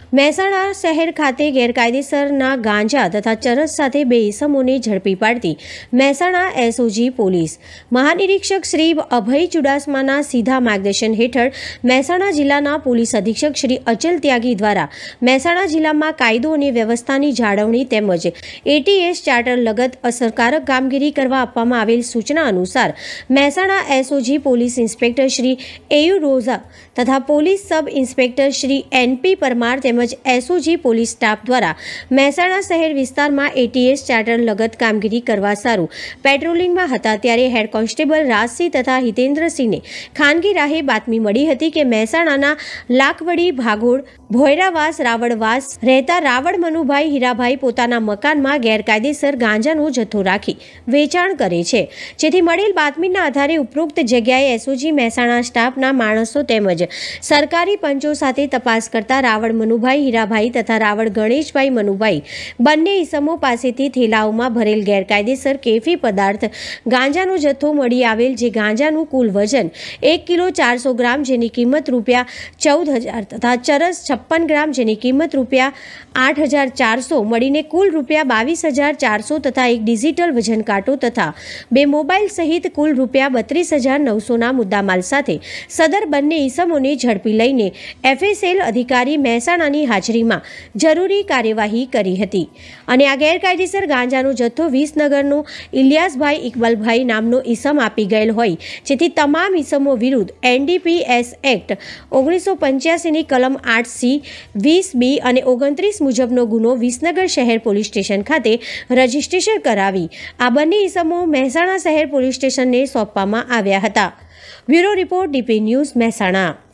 મહેસાણા શહેર ખાતે ગેરકાયદેસરના ગાંજા તથા ચરસ સાથે બે ઇસમોને ઝડપી પાડતી મહેસાણા એસઓજી પોલીસ મહાનિરીક્ષક શ્રી અભય ચુડાસમાના સીધા માર્ગદર્શન હેઠળ મહેસાણા જિલ્લાના પોલીસ અધિક્ષક શ્રી અચલ ત્યાગી દ્વારા મહેસાણા જિલ્લામાં કાયદો અને વ્યવસ્થાની જાળવણી તેમજ એટીએસ ચાર્ટર લગત અસરકારક કામગીરી કરવા આપવામાં આવેલ સૂચના અનુસાર Mehsana SOG police inspector Shri AU Roza તથા police sub inspector Shri NP Parmar તેમજ એસઓજી પોલીસ સ્ટાફ દ્વારા મહેસાણા શહેર વિસ્તારમાં એટીએસ ચાર્ટર લગત કામગીરી કરવા સારું પેટ્રોલિંગમાં હતા ત્યારે હેડ કોન્સ્ટેબલ રાજસિંહ તથા હિતેન્દ્રસિંહને ખાનગી રાહે બાતમી મળી હતી કે મહેસાણાના લાકવડી ભાગોળ ભોયરાવાસ રાવળવાસ રહેતા રાવળ મનુભાઈ હીરાભાઈ પોતાના મકાનમાં ગેરકાયદેસર ગાંજાનો જથ્થો રાખી વેચાણ કરે છે, જેથી મળેલ બાતમીના આધારે ઉપરોક્ત જગ્યાએ એસઓજી મહેસાણા સ્ટાફના માણસો તેમજ સરકારી પંચો સાથે તપાસ કરતા રાવળ મનુભાઈ હીરાભાઈ તથા રાવળ ગણેશભાઈ મનુભાઈ બંને ઇસમો પાસેથી થેલાઓમાં ભરેલ ગેરકાયદેસર કેફી પદાર્થ ગાંજાનો જથ્થો મળી આવેલ, જે ગાંજાનું કુલ વજન 1 કિલો 400 ગ્રામ જેની કિંમત ₹14,000 તથા ચરસ 56 ગ્રામ જેની કિંમત ₹8,400 મળીને કુલ ₹22,400 તથા એક ડિજિટલ વજન કાંટો તથા 2 મોબાઈલ સહિત કુલ ₹32,900ના મુદ્દામાલ સાથે સદર બંને ઇસમોને ઝડપી લઈને એફએસએલ અધિકારી મહેસાણાની હાજરીમાં જરૂરી કાર્યવાહી કરી હતી અને આ ગેરકાયદેસર ગાંજાનો જથ્થો વિસનગરનો ઇલિયાસભાઈ ઇકબાલભાઈ નામનો ઇસમ આપી ગયેલ હોય, જેથી તમામ ઇસમો વિરુદ્ધ એનડીપીએસ એક્ટ 1985ની કલમ 8C 20B અને 29 મુજબનો ગુનો વિસનગર શહેર પોલીસ સ્ટેશન ખાતે રજીસ્ટ્રેશન કરાવી આ બંને ઇસમો મહેસાણા શહેર પોલીસ સ્ટેશનને સોંપવામાં આવ્યા હતા। Bureau report DP news Mehsana.